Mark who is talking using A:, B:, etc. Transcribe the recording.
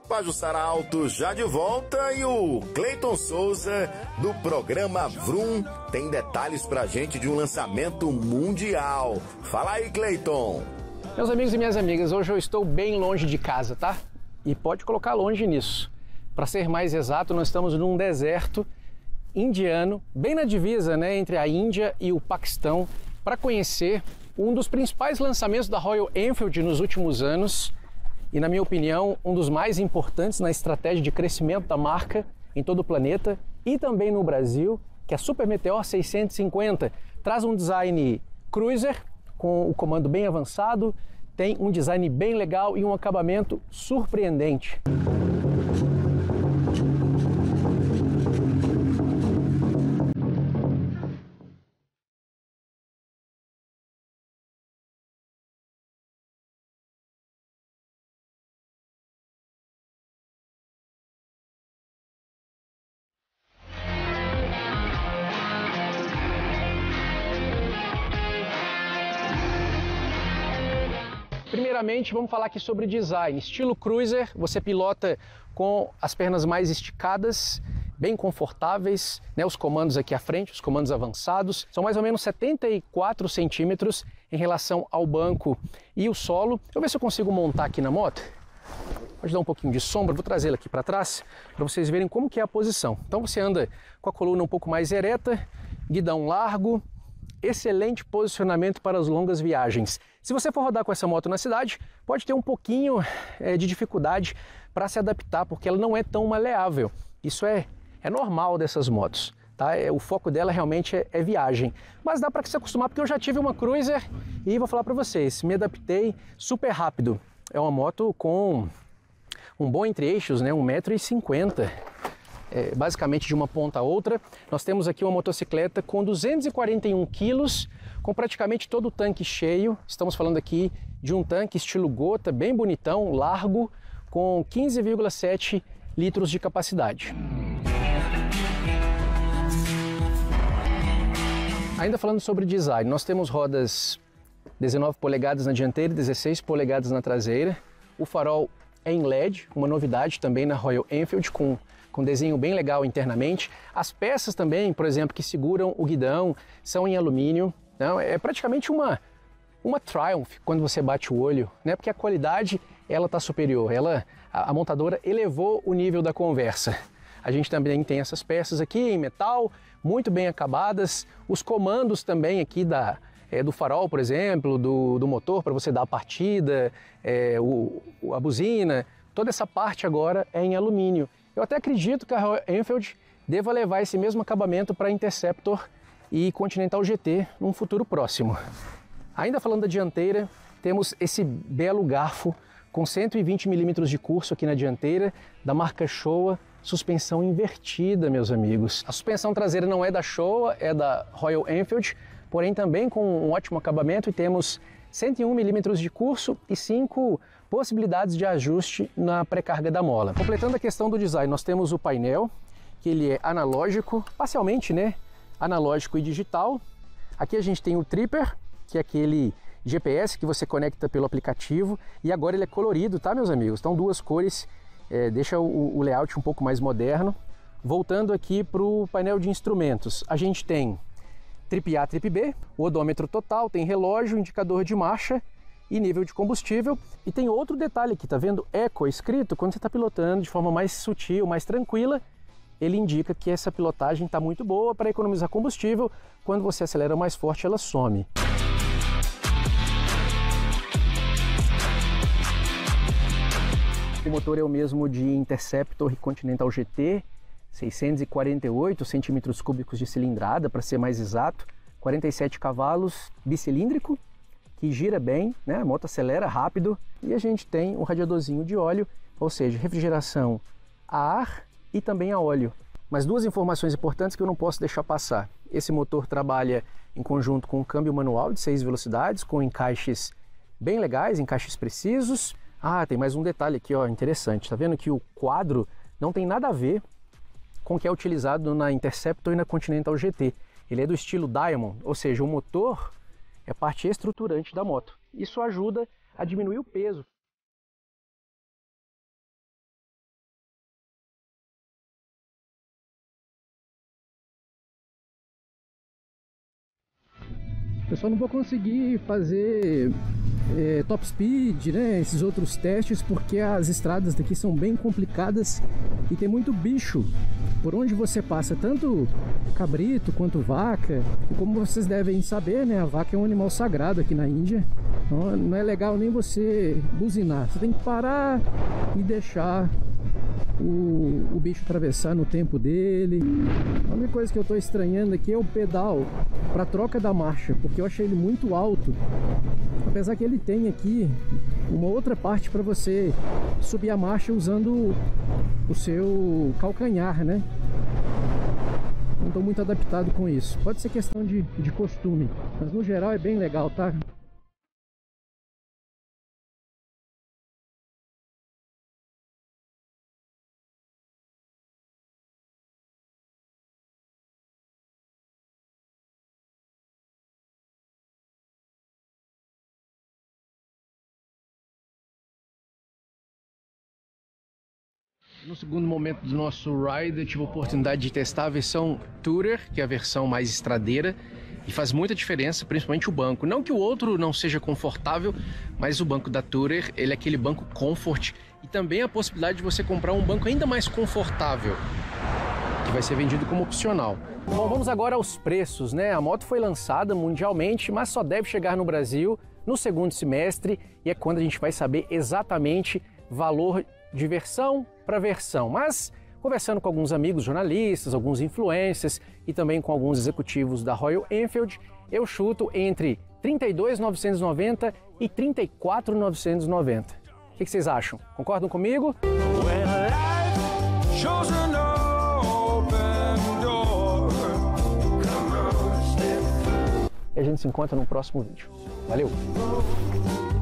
A: Pajuçara Autos já de volta e o Cleiton Souza do programa Vroom tem detalhes pra gente de um lançamento mundial. Fala aí, Cleiton.
B: Meus amigos e minhas amigas, hoje eu estou bem longe de casa, tá? E pode colocar longe nisso. Para ser mais exato, nós estamos num deserto indiano, bem na divisa, né, entre a Índia e o Paquistão, para conhecer um dos principais lançamentos da Royal Enfield nos últimos anos e, na minha opinião, um dos mais importantes na estratégia de crescimento da marca em todo o planeta e também no Brasil, que é a Super Meteor 650. Traz um design cruiser com o comando bem avançado, tem um design bem legal e um acabamento surpreendente. Primeiramente, vamos falar aqui sobre design. Estilo cruiser, você pilota com as pernas mais esticadas, bem confortáveis, né? Os comandos aqui à frente, os comandos avançados, são mais ou menos 74 centímetros em relação ao banco e o solo. Deixa eu ver se eu consigo montar aqui na moto. Pode dar um pouquinho de sombra, vou trazê-la aqui para trás, para vocês verem como que é a posição. Então você anda com a coluna um pouco mais ereta, guidão largo, excelente posicionamento para as longas viagens. Se você for rodar com essa moto na cidade, pode ter um pouquinho de dificuldade para se adaptar, porque ela não é tão maleável. Isso é normal dessas motos, tá? O foco dela realmente é viagem. Mas dá para se acostumar, porque eu já tive uma Cruiser e vou falar para vocês, me adaptei super rápido. É uma moto com um bom entre-eixos, né? 1,50 m. Basicamente de uma ponta a outra. Nós temos aqui uma motocicleta com 241 quilos, com praticamente todo o tanque cheio. Estamos falando aqui de um tanque estilo gota, bem bonitão, largo, com 15,7 litros de capacidade. Ainda falando sobre design, nós temos rodas 19 polegadas na dianteira e 16 polegadas na traseira. O farol é em LED, uma novidade também na Royal Enfield, com desenho bem legal internamente. As peças também, por exemplo, que seguram o guidão, são em alumínio. Não, é praticamente uma Triumph quando você bate o olho, né? Porque a qualidade ela está superior. A montadora elevou o nível da conversa. A gente também tem essas peças aqui em metal, muito bem acabadas. Os comandos também aqui do farol, por exemplo, do motor para você dar a partida, a buzina, toda essa parte agora é em alumínio. Eu até acredito que a Royal Enfield deva levar esse mesmo acabamento para Interceptor e Continental GT num futuro próximo. Ainda falando da dianteira, temos esse belo garfo com 120 mm de curso aqui na dianteira, da marca Showa, suspensão invertida, meus amigos. A suspensão traseira não é da Showa, é da Royal Enfield, porém também com um ótimo acabamento, e temos 101 mm de curso e 5 possibilidades de ajuste na pré-carga da mola. Completando a questão do design, nós temos o painel, que ele é analógico, parcialmente, né, analógico e digital. Aqui a gente tem o Tripper, que é aquele GPS que você conecta pelo aplicativo, e agora ele é colorido, tá, meus amigos? Então duas cores, deixa o layout um pouco mais moderno. Voltando aqui para o painel de instrumentos, a gente tem Trip A, Trip B, o odômetro total, tem relógio, indicador de marcha e nível de combustível. E tem outro detalhe aqui, tá vendo? Eco escrito. Quando você está pilotando de forma mais sutil, mais tranquila, ele indica que essa pilotagem está muito boa para economizar combustível. Quando você acelera mais forte, ela some. O motor é o mesmo de Interceptor e Continental GT, 648 centímetros cúbicos de cilindrada, para ser mais exato, 47 cavalos, bicilíndrico, que gira bem, né? A moto acelera rápido, e a gente tem um radiadorzinho de óleo, ou seja, refrigeração a ar e também a óleo. Mas duas informações importantes que eu não posso deixar passar. Esse motor trabalha em conjunto com um câmbio manual de 6 velocidades, com encaixes bem legais, encaixes precisos. Ah, tem mais um detalhe aqui, ó, interessante. Tá vendo que o quadro não tem nada a ver com o que é utilizado na Interceptor e na Continental GT. Ele é do estilo Diamond, ou seja, o motor é parte estruturante da moto. Isso ajuda a diminuir o peso Eu só não vou conseguir fazer top speed, né, esses outros testes, porque as estradas daqui são bem complicadas e tem muito bicho por onde você passa, tanto cabrito quanto vaca. E como vocês devem saber, né, a vaca é um animal sagrado aqui na Índia. Então, não é legal nem você buzinar, você tem que parar e deixar o bicho atravessar no tempo dele. A única coisa que eu estou estranhando aqui é o pedal para troca da marcha, porque eu achei ele muito alto, apesar que ele tem aqui uma outra parte para você subir a marcha usando o seu calcanhar, né? Não estou muito adaptado com isso. Pode ser questão de costume, mas no geral é bem legal, tá? No segundo momento do nosso ride, eu tive a oportunidade de testar a versão Tourer, que é a versão mais estradeira, e faz muita diferença, principalmente o banco. Não que o outro não seja confortável, mas o banco da Tourer, ele é aquele banco comfort, e também a possibilidade de você comprar um banco ainda mais confortável, que vai ser vendido como opcional. Bom, vamos agora aos preços, né? A moto foi lançada mundialmente, mas só deve chegar no Brasil no segundo semestre, e é quando a gente vai saber exatamente valor de versão para versão. Mas conversando com alguns amigos jornalistas, alguns influencers e também com alguns executivos da Royal Enfield, eu chuto entre 32.990 e 34.990. O que vocês acham? Concordam comigo? E a gente se encontra no próximo vídeo. Valeu!